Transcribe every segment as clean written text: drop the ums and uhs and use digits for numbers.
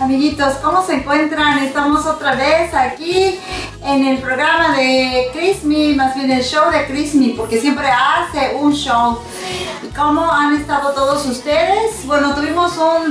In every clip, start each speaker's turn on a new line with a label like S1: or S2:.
S1: Amiguitos, ¿cómo se encuentran? Estamos otra vez aquí en el programa de Chrismy, más bien el show de Chrismy, porque siempre hace un show. ¿Y cómo han estado todos ustedes? Bueno, tuvimos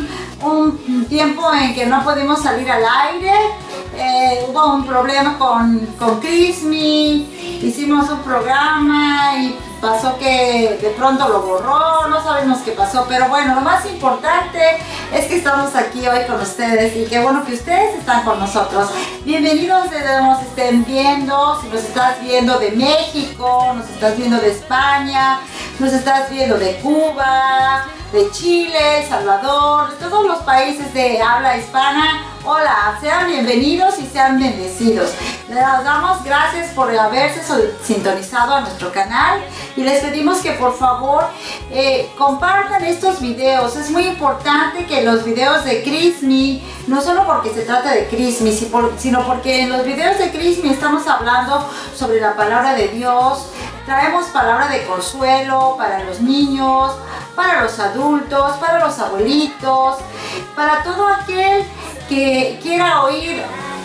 S1: un tiempo en que no pudimos salir al aire. Hubo un problema con Chrismy, hicimos un programa y pasó que de pronto lo borró, no sabemos qué pasó, pero bueno, lo más importante es que estamos aquí hoy con ustedes y qué bueno que ustedes están con nosotros. Bienvenidos desde donde nos estén viendo, si nos estás viendo de México, nos estás viendo de España, nos estás viendo de Cuba, de Chile, Salvador, de todos los países de habla hispana. Hola, sean bienvenidos y sean bendecidos. Les damos gracias por haberse sintonizado a nuestro canal y les pedimos que por favor compartan estos videos. Es muy importante que los videos de Chrismy, no solo porque se trata de Chrismy, sino porque en los videos de Chrismy estamos hablando sobre la palabra de Dios. Traemos palabra de consuelo para los niños, para los adultos, para los abuelitos, para todo aquel que quiera oír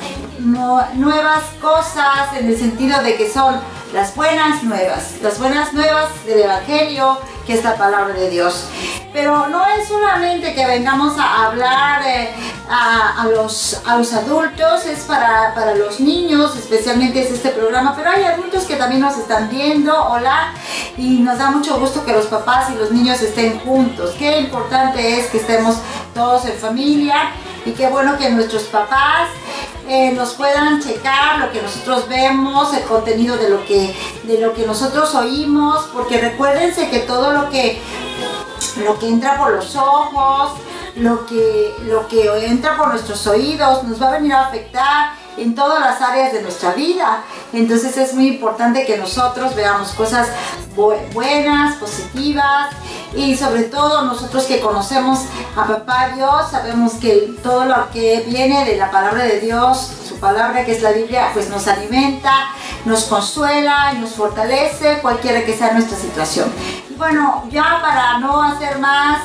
S1: nuevas cosas, en el sentido de que son las buenas nuevas del Evangelio, que es la palabra de Dios. Pero no es solamente que vengamos a hablar a los adultos, es para los niños, especialmente es este programa, pero hay adultos que también nos están viendo. Hola, y nos da mucho gusto que los papás y los niños estén juntos. Qué importante es que estemos todos en familia y qué bueno que nuestros papás nos puedan checar lo que nosotros vemos, el contenido de lo que nosotros oímos, porque recuérdense que todo lo que entra por los ojos, lo que entra por nuestros oídos, nos va a venir a afectar en todas las áreas de nuestra vida. Entonces es muy importante que nosotros veamos cosas buenas, positivas, y sobre todo nosotros que conocemos a Papá Dios, sabemos que todo lo que viene de la palabra de Dios, su palabra que es la Biblia, pues nos alimenta, nos consuela y nos fortalece cualquiera que sea nuestra situación. Y bueno, ya para no hacer más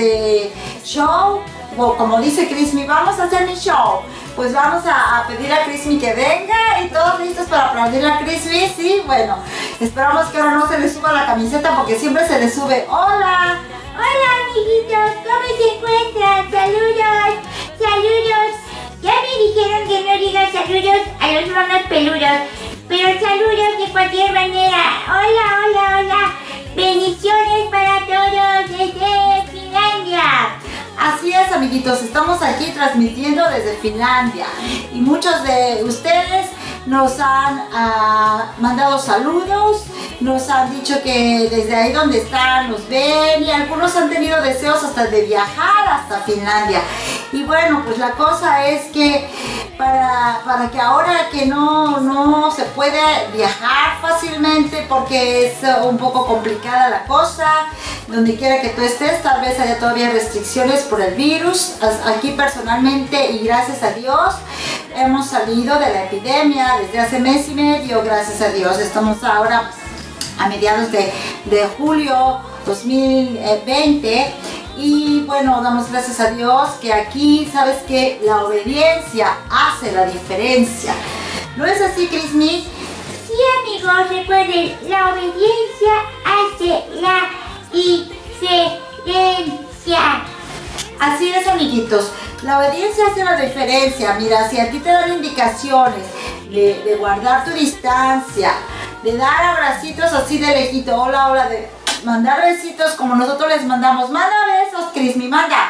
S1: show, o como dice Chrismy, vamos a hacer mi show. Pues vamos a pedir a Chrismy que venga y todos listos para aplaudir a Chrismy. Sí, bueno, esperamos que ahora no se le suba la camiseta porque siempre se le sube. ¡Hola!
S2: Hola amiguitos, ¿cómo se encuentran? Saludos, saludos. Ya me dijeron que no diga saludos a los monos peludos, pero saludos de cualquier manera. Hola, hola, hola. Bendiciones para todos desde Finlandia.
S1: Así es, amiguitos, estamos aquí transmitiendo desde Finlandia y muchos de ustedes nos han mandado saludos, nos han dicho que desde ahí donde están nos ven, y algunos han tenido deseos hasta de viajar hasta Finlandia. Y bueno, pues la cosa es que para que ahora que no se puede viajar fácilmente porque es un poco complicada la cosa, donde quiera que tú estés, tal vez haya todavía restricciones por el virus. Aquí personalmente, y gracias a Dios, hemos salido de la epidemia desde hace mes y medio, gracias a Dios. Estamos ahora a mediados de julio 2020 y bueno, damos gracias a Dios que aquí, sabes que la obediencia hace la diferencia. ¿No es así, Chrismy?
S2: Sí, amigos, recuerden, la obediencia hace la diferencia.
S1: Así es, amiguitos, la obediencia hace la diferencia. Mira, si a ti te dan indicaciones de guardar tu distancia, de dar abracitos así de lejito, hola, hola, de mandar besitos como nosotros les mandamos. Manda besos, Chrismy, manda.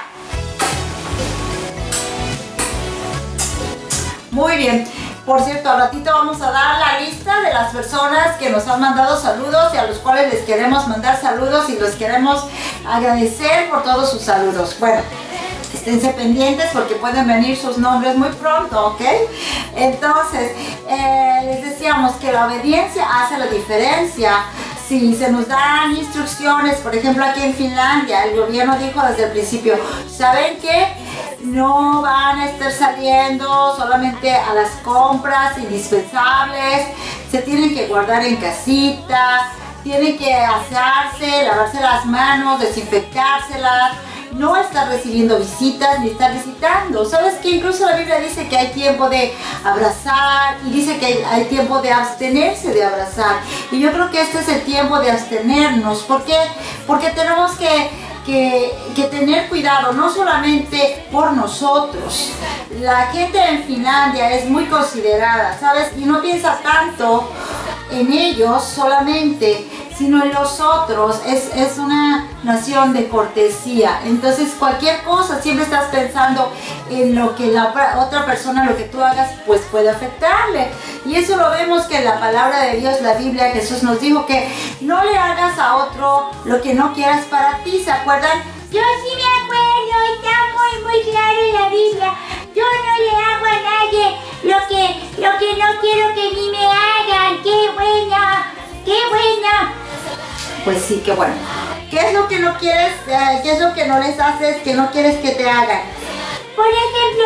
S1: Muy bien. Por cierto, al ratito vamos a dar la lista de las personas que nos han mandado saludos y a los cuales les queremos mandar saludos y los queremos agradecer por todos sus saludos. Bueno, esténse pendientes porque pueden venir sus nombres muy pronto, ¿ok? Entonces, les decíamos que la obediencia hace la diferencia. Si se nos dan instrucciones, por ejemplo aquí en Finlandia, el gobierno dijo desde el principio, ¿saben qué? No van a estar saliendo solamente a las compras indispensables, se tienen que guardar en casita, tienen que asearse, lavarse las manos, desinfectárselas, no estar recibiendo visitas ni estar visitando. ¿Sabes que incluso la Biblia dice que hay tiempo de abrazar y dice que hay tiempo de abstenerse de abrazar? Y yo creo que este es el tiempo de abstenernos. ¿Por qué? Porque tenemos que tener cuidado, no solamente por nosotros. La gente en Finlandia es muy considerada, ¿sabes? Y no piensa tanto en ellos solamente, sino en los otros. Es una nación de cortesía. Entonces cualquier cosa, siempre estás pensando en lo que la otra persona, lo que tú hagas, pues puede afectarle. Y eso lo vemos que en la palabra de Dios, la Biblia, Jesús nos dijo que no le hagas a otro lo que no quieras para ti. ¿Se acuerdan?
S2: Yo sí me acuerdo, está muy claro en la Biblia. Yo no le hago a nadie lo que no quiero que ni me hagan. ¡Qué buena! ¡Qué buena!
S1: Pues sí, qué bueno. ¿Qué es lo que no quieres? ¿Qué es lo que no les haces que no quieres que te hagan?
S2: Por ejemplo,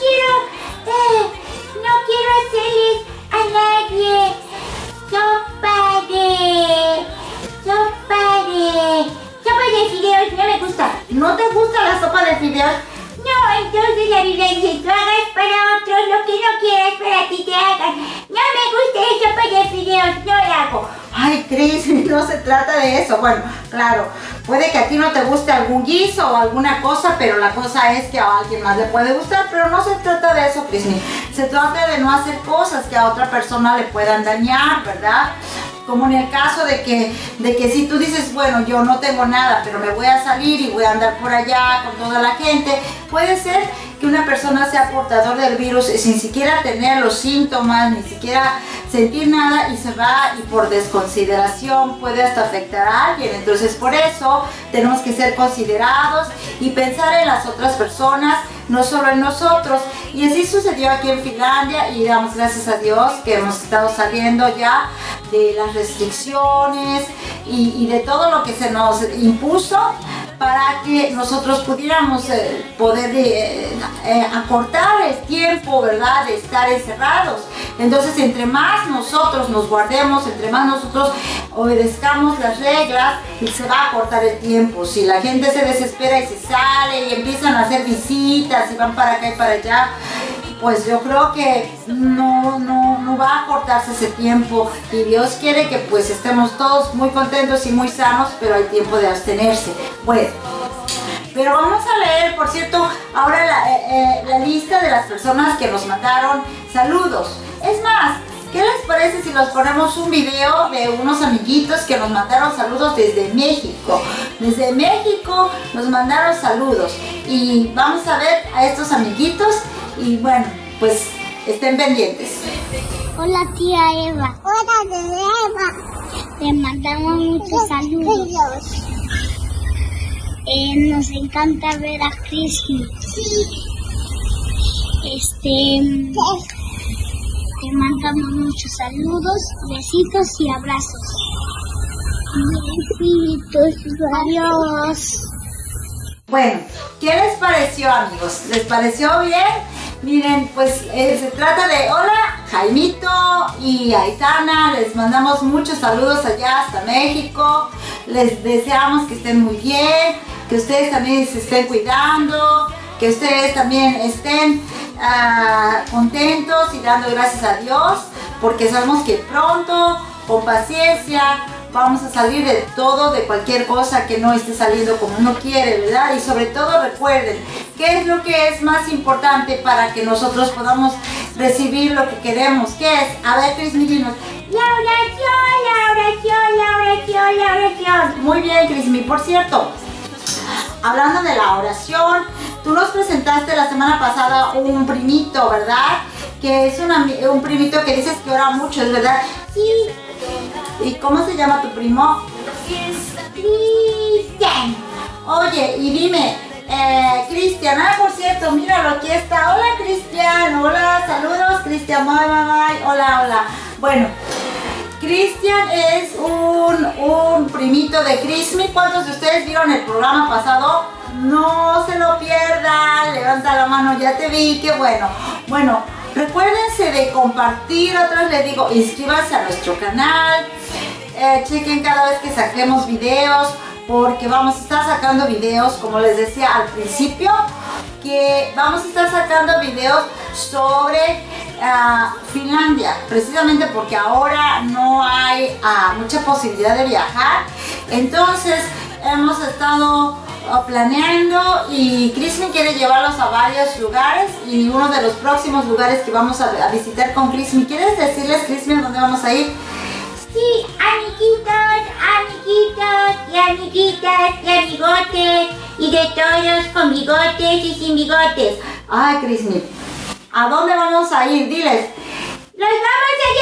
S2: no quiero hacerles a nadie sopa de fideos, no me gusta.
S1: ¿No te gusta la sopa de fideos?
S2: No, entonces la Biblia dice, tú hagas para otros lo que no quieras para ti te hagan. No me gusta la sopa de fideos, no la hago.
S1: Ay, Cris, no se trata de eso. Bueno, claro, puede que a ti no te guste algún guiso o alguna cosa, pero la cosa es que a alguien más le puede gustar, pero no se trata de eso, Cris. Se trata de no hacer cosas que a otra persona le puedan dañar, ¿verdad? Como en el caso de que si tú dices, bueno, yo no tengo nada, pero me voy a salir y voy a andar por allá con toda la gente, puede ser que una persona sea portador del virus sin siquiera tener los síntomas, ni siquiera sentir nada, y se va y por desconsideración puede hasta afectar a alguien. Entonces por eso tenemos que ser considerados y pensar en las otras personas, no solo en nosotros. Y así sucedió aquí en Finlandia y damos gracias a Dios que hemos estado saliendo ya de las restricciones y de todo lo que se nos impuso para que nosotros pudiéramos acortar el tiempo, ¿verdad?, de estar encerrados. Entonces, entre más nosotros nos guardemos, entre más nosotros obedezcamos las reglas, se va a acortar el tiempo. Si la gente se desespera y se sale y empiezan a hacer visitas y van para acá y para allá, pues yo creo que no va a acortarse ese tiempo, y Dios quiere que pues estemos todos muy contentos y muy sanos, pero hay tiempo de abstenerse. Bueno, pero vamos a leer, por cierto, ahora la lista de las personas que nos mandaron saludos. Es más, ¿qué les parece si nos ponemos un video de unos amiguitos que nos mandaron saludos desde México? Desde México nos mandaron saludos y vamos a ver a estos amiguitos y bueno, pues estén pendientes.
S3: Hola tía Eva. Hola tía Eva. Te mandamos muchos saludos. Nos encanta ver a Crismi. Te mandamos muchos saludos, besitos y abrazos. Besitos, adiós.
S1: Bueno, ¿qué les pareció, amigos? ¿Les pareció bien? Miren, pues se trata de hola Jaimito y Aitana, les mandamos muchos saludos allá hasta México, les deseamos que estén muy bien, que ustedes también se estén cuidando, que ustedes también estén contentos y dando gracias a Dios, porque sabemos que pronto, con paciencia, vamos a salir de todo, de cualquier cosa que no esté saliendo como uno quiere, ¿verdad? Y sobre todo recuerden, ¿qué es lo que es más importante para que nosotros podamos recibir lo que queremos? ¿Qué es? A ver, Crismi, dinos.
S2: La oración, la oración, la oración, la oración.
S1: Muy bien, Crismi. Por cierto, hablando de la oración, tú nos presentaste la semana pasada un primito, ¿verdad? Que es un primito que dices que ora mucho, ¿es verdad?
S2: Sí.
S1: ¿Y cómo se llama tu primo?
S2: Cristian.
S1: Oye, y dime, Cristian, por cierto, míralo, aquí está. Hola, Cristian. Hola, saludos, Cristian. Hola, hola. Bueno, Cristian es un primito de Crismi. ¿Cuántos de ustedes vieron el programa pasado? No se lo pierdan. Levanta la mano, ya te vi, qué bueno. Bueno, recuérdense de compartir. Otra vez les digo, inscríbanse a nuestro canal. Chequen cada vez que saquemos videos. porque vamos a estar sacando videos, como les decía al principio, que vamos a estar sacando videos sobre Finlandia, precisamente porque ahora no hay mucha posibilidad de viajar. Entonces hemos estado planeando y Crismi quiere llevarlos a varios lugares, y uno de los próximos lugares que vamos a visitar con Crismi, ¿quieres decirles, Crismi, dónde vamos a ir?
S2: Sí, amiguitos, amiguitos y amiguitas y amigotes y de todos con bigotes y sin bigotes.
S1: Ay, Crismi, ¿a dónde vamos a ir? Diles.
S2: ¡Los vamos a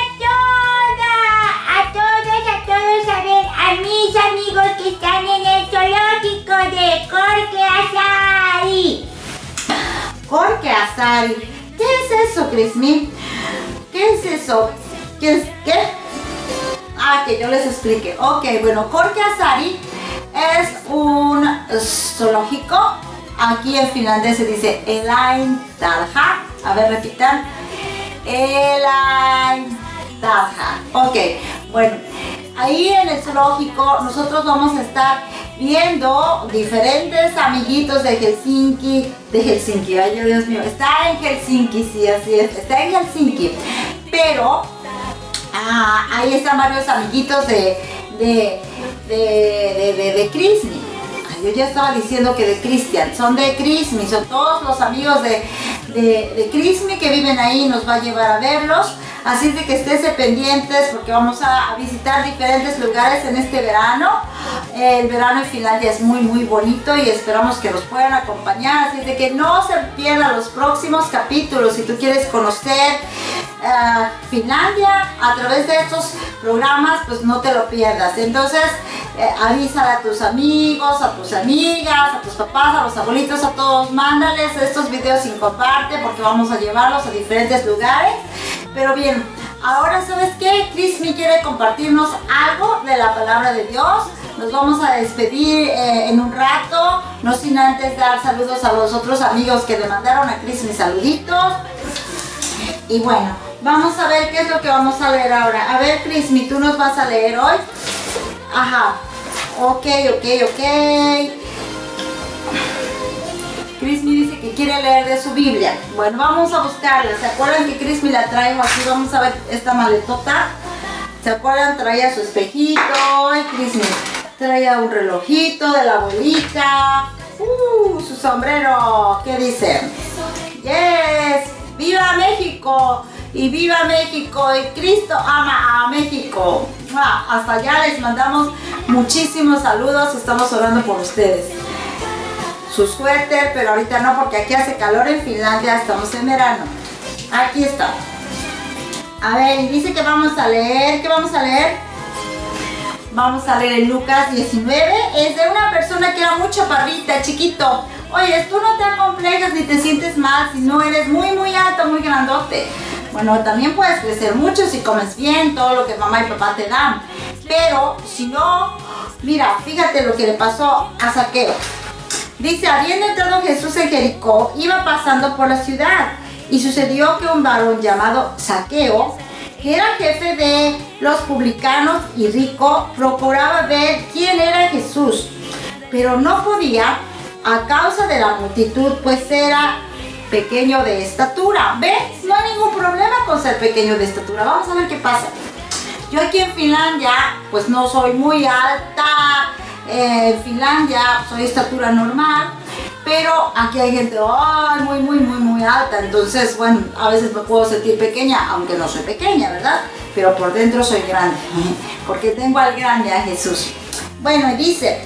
S2: llevar a todos a ver a mis amigos que están en el zoológico de Korkeasari!
S1: Korkeasari. ¿Qué es eso, Crismi? ¿Qué es eso? ¿Qué? Que yo les explique. Ok, bueno, Korkeasari es un zoológico. Aquí en finlandés se dice Eläintarha. A ver, repitan. Eläintarha. Ok, bueno, ahí en el zoológico nosotros vamos a estar viendo diferentes amiguitos de Helsinki. Ay, Dios mío, está en Helsinki, sí, así es, está en Helsinki. Pero ahí están varios amiguitos de Crismi. Yo ya estaba diciendo que de Cristian, son de Crismi, son todos los amigos de Crismi que viven ahí, nos va a llevar a verlos. Así es de que esténse pendientes porque vamos a visitar diferentes lugares en este verano. El verano en Finlandia es muy bonito y esperamos que nos puedan acompañar. Así es de que no se pierdan los próximos capítulos. Si tú quieres conocer Finlandia a través de estos programas, pues no te lo pierdas. Entonces avísale a tus amigos, a tus amigas, a tus papás, a los abuelitos, a todos. Mándales estos videos y comparte porque vamos a llevarlos a diferentes lugares. Pero bien, ahora ¿sabes qué? Crismi quiere compartirnos algo de la palabra de Dios. Nos vamos a despedir en un rato, no sin antes dar saludos a los otros amigos que le mandaron a Crismi saluditos. Y bueno, vamos a ver qué es lo que vamos a leer ahora. A ver, Crismi, ¿tú nos vas a leer hoy? Ajá, ok. Crismi dice que quiere leer de su Biblia. Bueno, vamos a buscarla. ¿Se acuerdan que Crismi la traigo aquí? Vamos a ver esta maletota. ¿Se acuerdan? Traía su espejito. Ay, Crismi traía un relojito de la abuelita. Su sombrero. ¿Qué dice? Yes. ¡Viva México! Y viva México, y Cristo ama a México. Hasta allá les mandamos muchísimos saludos. Estamos orando por ustedes. Su suéter, pero ahorita no porque aquí hace calor en Finlandia, estamos en verano. Aquí está. A ver, y dice que vamos a leer. ¿Qué vamos a leer? Vamos a leer en Lucas 19. Es de una persona que era muy chaparrita, chiquito. Oye, tú no te acomplejas ni te sientes mal si no eres muy alto, muy grandote. Bueno, también puedes crecer mucho si comes bien, todo lo que mamá y papá te dan. Pero si no, mira, fíjate lo que le pasó a Zaqueo. Dice, habiendo entrado Jesús en Jericó, iba pasando por la ciudad. Y sucedió que un varón llamado Zaqueo, que era jefe de los publicanos y rico, procuraba ver quién era Jesús. Pero no podía a causa de la multitud, pues era pequeño de estatura. ¿Ves? No hay ningún problema con ser pequeño de estatura. Vamos a ver qué pasa. Yo aquí en Finlandia, pues no soy muy alta. En Finlandia soy estatura normal, pero aquí hay gente muy alta. Entonces, bueno, a veces me puedo sentir pequeña, aunque no soy pequeña, ¿verdad? Pero por dentro soy grande, porque tengo al grande, a Jesús. Bueno, dice,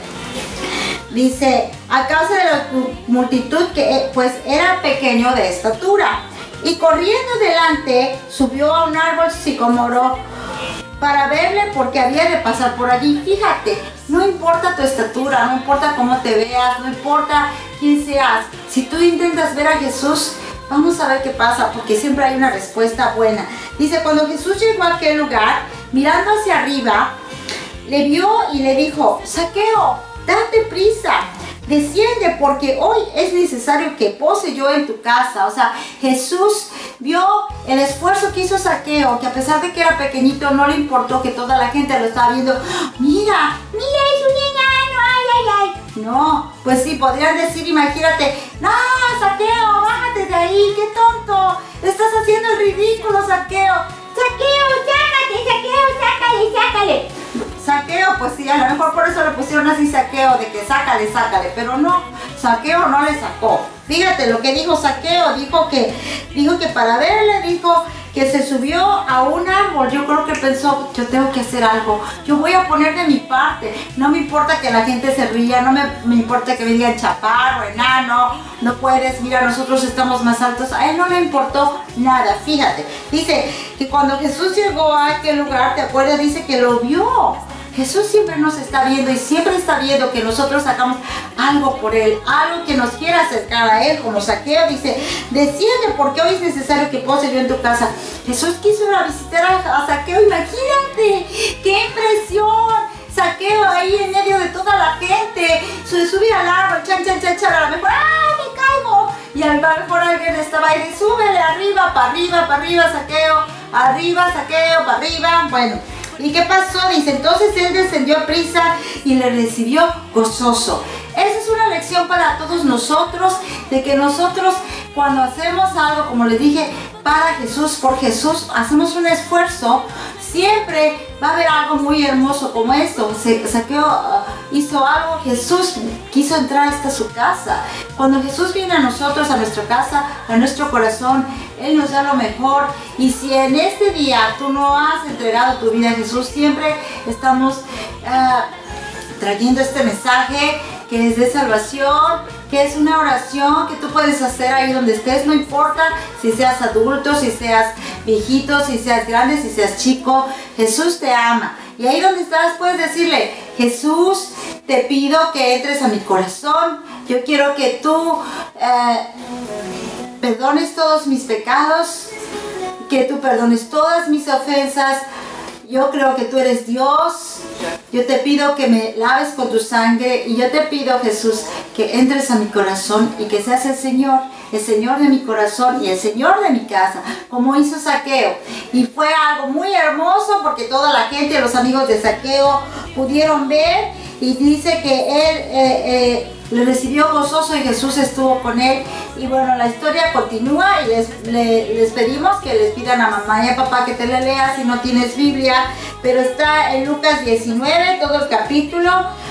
S1: a causa de la multitud que pues era pequeño de estatura, y corriendo delante subió a un árbol sicómoro para verle porque había de pasar por allí. Fíjate, no importa tu estatura, no importa cómo te veas, no importa quién seas. Si tú intentas ver a Jesús, vamos a ver qué pasa, porque siempre hay una respuesta buena. Dice, cuando Jesús llegó a aquel lugar, mirando hacia arriba, le vio y le dijo, Zaqueo, date prisa, desciende porque hoy es necesario que pose yo en tu casa. O sea, Jesús vio el esfuerzo que hizo Zaqueo, que a pesar de que era pequeñito, no le importó que toda la gente lo estaba viendo. Mira,
S2: es un enano.
S1: No, pues sí, podrían decir, imagínate, no, Zaqueo, bájate de ahí, qué tonto, estás haciendo el ridículo, Zaqueo.
S2: Zaqueo, sácale.
S1: Saqueo, pues sí, a lo mejor por eso le pusieron así Zaqueo, de que sácale, pero no, Zaqueo no le sacó. Fíjate lo que dijo Zaqueo, dijo que para verle, dijo que se subió a un árbol. Yo creo que pensó, yo tengo que hacer algo, yo voy a poner de mi parte, no me importa que la gente se ría, no me importa que me digan chaparro, enano, no puedes, mira, nosotros estamos más altos. A él no le importó nada. Fíjate, dice que cuando Jesús llegó a aquel lugar, ¿te acuerdas? Dice que lo vio. Jesús siempre nos está viendo y siempre está viendo que nosotros hagamos algo por Él, algo que nos quiera acercar a Él, como Zaqueo dice, desciende porque hoy es necesario que pose yo en tu casa. Jesús quiso ir a visitar a Zaqueo, imagínate, qué impresión. Zaqueo ahí en medio de toda la gente, se subía al árbol, chan, a lo mejor, ¡ah, me caigo! Y a lo mejor alguien estaba ahí, súbele arriba, para arriba, Zaqueo, para arriba, bueno. ¿Y qué pasó? Dice, entonces él descendió a prisa y le recibió gozoso. Esa es una lección para todos nosotros, de que nosotros cuando hacemos algo, como les dije, para Jesús, por Jesús, hacemos un esfuerzo, siempre va a haber algo muy hermoso como esto. Zaqueo hizo algo, Jesús quiso entrar hasta su casa. Cuando Jesús viene a nosotros, a nuestra casa, a nuestro corazón, Él nos da lo mejor. Y si en este día tú no has entregado tu vida a Jesús, siempre estamos trayendo este mensaje que es de salvación, que es una oración que tú puedes hacer ahí donde estés, no importa si seas adulto, si seas viejito, si seas grande, si seas chico, Jesús te ama. Y ahí donde estás puedes decirle, Jesús, te pido que entres a mi corazón, yo quiero que tú perdones todos mis pecados, que tú perdones todas mis ofensas. Yo creo que tú eres Dios. Yo te pido que me laves con tu sangre y yo te pido, Jesús, que entres a mi corazón y que seas el Señor de mi corazón y el Señor de mi casa, como hizo Zaqueo. Y fue algo muy hermoso porque toda la gente, los amigos de Zaqueo, pudieron ver y dice que él le recibió gozoso y Jesús estuvo con él. Y bueno, la historia continúa y les pedimos que les pidan a mamá y a papá que te la leas si no tienes Biblia, pero está en Lucas 19, todo el capítulo,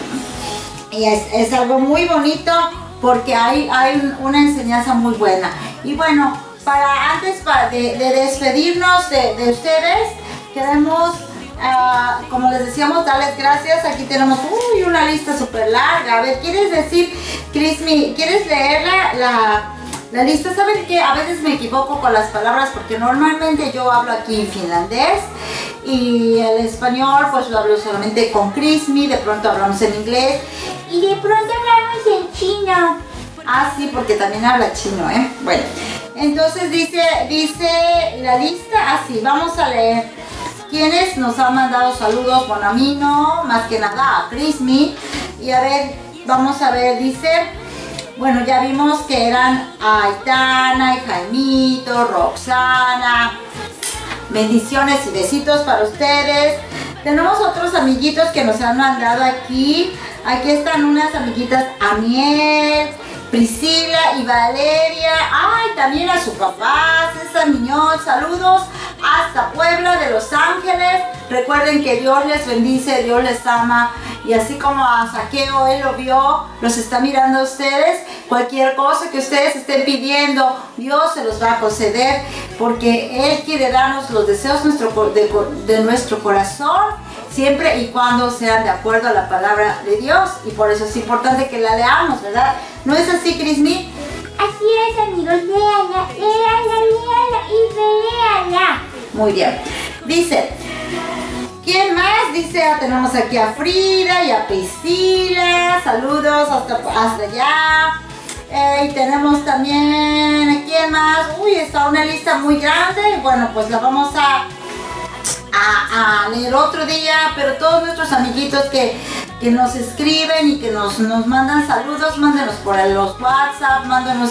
S1: y es algo muy bonito porque hay una enseñanza muy buena. Y bueno, antes de despedirnos de ustedes, queremos como les decíamos, darles gracias. Aquí tenemos una lista súper larga. A ver, ¿quieres decir, Crismi, quieres leer la lista? ¿Saben qué? A veces me equivoco con las palabras porque normalmente yo hablo aquí en finlandés y el español pues lo hablo solamente con Crismi, de pronto hablamos en inglés
S2: y de pronto hablamos en chino.
S1: Ah, sí, porque también habla chino, ¿eh? Bueno, entonces dice la lista así, vamos a leer. ¿Quiénes nos han mandado saludos? Bueno, a mí no, más que nada a Crismi. Y a ver, vamos a ver, dice, bueno, ya vimos que eran Aitana y Jaimito, Roxana. Bendiciones y besitos para ustedes. Tenemos otros amiguitos que nos han mandado aquí. Aquí están unas amiguitas, Aniel, Priscila y Valeria. Ay, también a su papá, César Miñón. Saludos hasta Puebla de Los Ángeles. Recuerden que Dios les bendice, Dios les ama. Y así como a Zaqueo, él lo vio, los está mirando a ustedes. Cualquier cosa que ustedes estén pidiendo, Dios se los va a conceder, porque Él quiere darnos los deseos de nuestro corazón, siempre y cuando sean de acuerdo a la palabra de Dios. Y por eso es importante que la leamos, ¿verdad? ¿No es así, Crismi?
S2: Así es, amigos, léala y reléala.
S1: Muy bien. Dice, ¿quién más? Dice, tenemos aquí a Frida y a Priscila. Saludos hasta allá. Y tenemos también, ¿quién más? Uy, está una lista muy grande. Bueno, pues la vamos a leer otro día. Pero todos nuestros amiguitos que nos escriben y que nos mandan saludos, mándenos por los WhatsApp, mándenos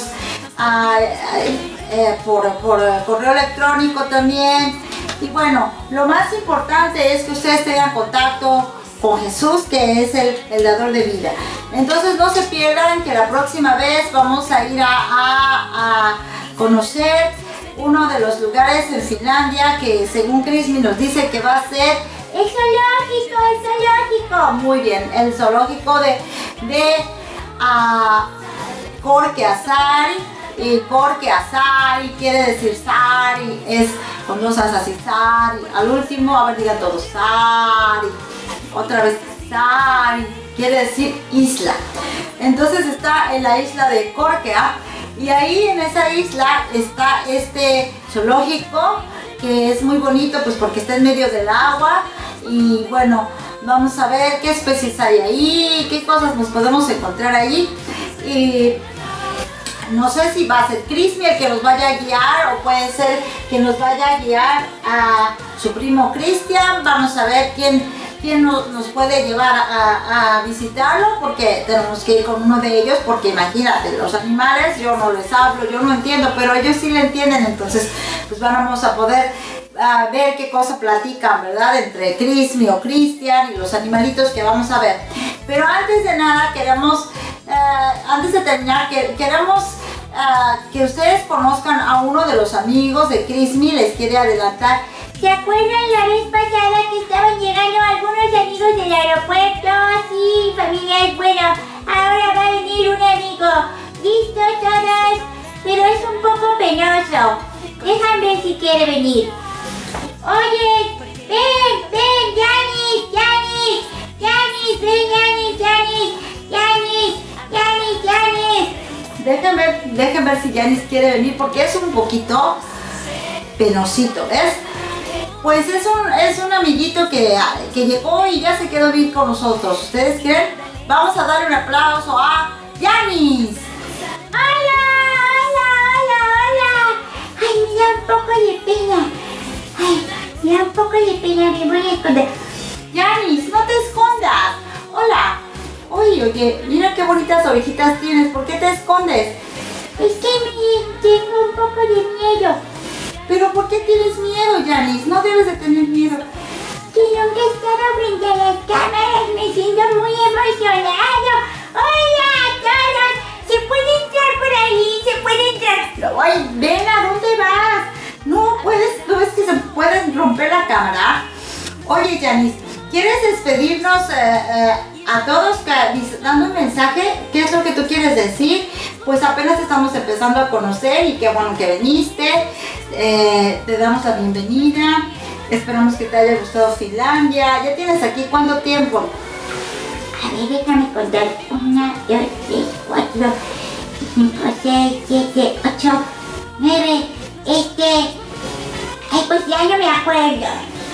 S1: por correo electrónico también. Y bueno, lo más importante es que ustedes tengan contacto con Jesús, que es el dador de vida. Entonces no se pierdan que la próxima vez vamos a ir a conocer uno de los lugares en Finlandia que según Crismi nos dice que va a ser
S2: el zoológico.
S1: Muy bien, el zoológico de Korkeasaari. Y Korkeasaari quiere decir Saari, es con dos as así, Saari. Al último, a ver, digan todos, Saari. Otra vez, Saari, quiere decir isla. Entonces está en la isla de Korkea y ahí en esa isla está este zoológico que es muy bonito pues porque está en medio del agua y bueno, vamos a ver qué especies hay ahí, qué cosas nos podemos encontrar allí y no sé si va a ser Crismi el que nos vaya a guiar o puede ser que nos vaya a guiar a su primo Cristian. Vamos a ver quién nos puede llevar a visitarlo porque tenemos que ir con uno de ellos porque imagínate, los animales yo no les hablo, yo no entiendo, pero ellos sí le entienden, entonces pues vamos a poder ver qué cosa platican, ¿verdad? Entre Crismi o Cristian y los animalitos que vamos a ver. Pero antes de nada queremos, antes de terminar, queremos que ustedes conozcan a uno de los amigos de Crismi. Les quiere adelantar.
S2: ¿Se acuerdan la vez pasada que estaban llegando algunos amigos del aeropuerto? Sí, familias, bueno, ahora va a venir un amigo. ¿Listo todos? Pero es un poco penoso. Déjame ver si quiere venir. Oye, ven, Yanis, ven, Yanis.
S1: Dejen ver si Yanis quiere venir porque es un poquito penosito, ¿ves? Pues es un amiguito que llegó y ya se quedó bien con nosotros. ¿Ustedes quieren? Vamos a darle un aplauso a Yanis.
S2: Hola. Ay, me da un poco de pena. Me voy a esconder.
S1: Yanis, no te escondas. Hola. Oye, mira qué bonitas orejitas tienes. ¿Por qué te escondes?
S2: Es que tengo un poco de miedo.
S1: ¿Pero por qué tienes miedo, Yanis? No debes de tener miedo.
S2: Que nunca he estado frente a las cámaras. Me siento muy emocionado. Hola a todos. ¿Se puede entrar por ahí? ¿Se puede entrar?
S1: Ay, ven, ¿a dónde vas? ¿No ves que se puede romper la cámara? Oye, Yanis, ¿quieres despedirnos a todos dando un mensaje? ¿Qué es lo que tú quieres decir? Pues apenas estamos empezando a conocer y qué bueno que viniste. Te damos la bienvenida. Esperamos que te haya gustado Finlandia. ¿Ya tienes aquí cuánto tiempo?
S2: A ver, déjame contar. 1, 2, 3, 4, 5, 6, 7, 8, 9. Ay, pues ya no me acuerdo.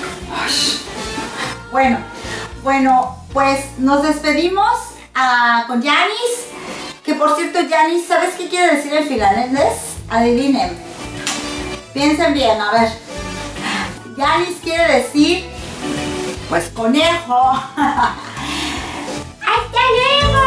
S1: Bueno, pues nos despedimos con Yanis. Que por cierto, Yanis, ¿sabes qué quiere decir en finlandés? Adivinen. Piensen bien, a ver. Yanis quiere decir, pues, conejo.
S2: ¡Hasta luego!